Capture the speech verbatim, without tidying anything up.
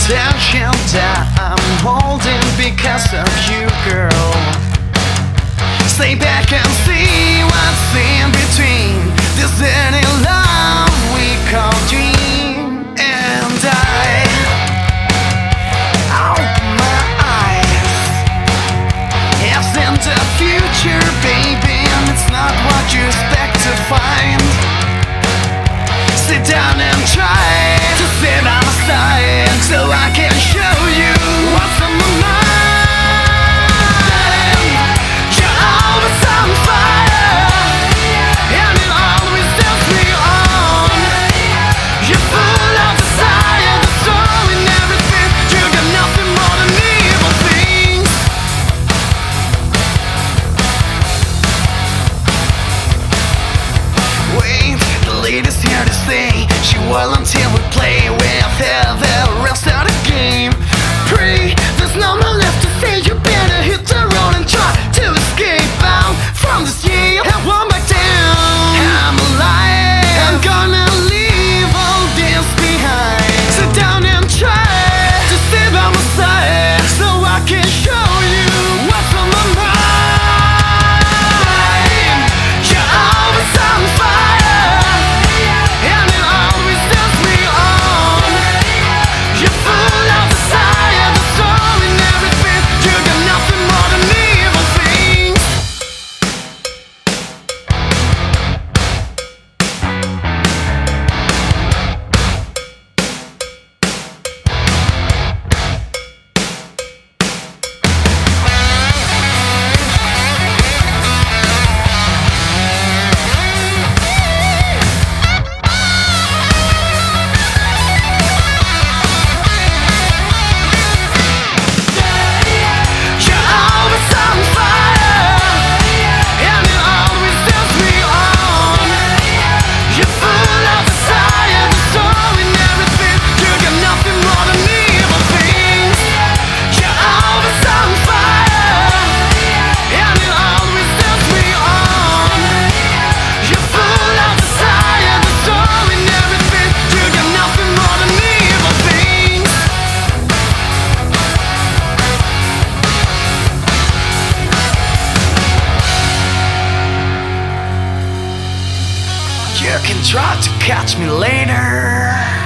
attention that I'm holding because of you, girl. Stay back and see what's in between this any love we call dream. And I open my eyes, I've seen the future, baby, and it's not what you expect to find. Sit down and try to sit on my side so I can show you what's on my mind. You're always on fire, and it always turns me on. You're full of desire, destroying everything. You got nothing more than evil things. Wait, the lady's here to stay. She will until we play with her the rest of the game. Pray, there's no more left to say. You better hit the road and try to escape out from this jail and walk back down. I'm alive, I'm gonna leave all this behind. Sit down and try to stay by my side so I can show you what's on my mind. You're always on fire, and it always turns me on. You're full of desire, destroying everything. You got nothing more than evil things. You're always on fire, and it always turns me on. You're full of desire, destroying everything. You got nothing more than evil things. You're always on fire, and it always turns me on. You're full of desire, destroying everything. You got nothing more than evil things. You can try to catch me later.